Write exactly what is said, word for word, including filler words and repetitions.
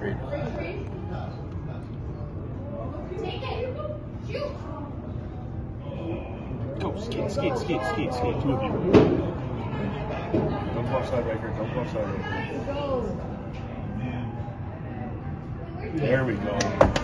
Great. Go, skate, skate, skate, skate, skate. Two of you. Don't go offside right here. Don't go offside right here. There we go.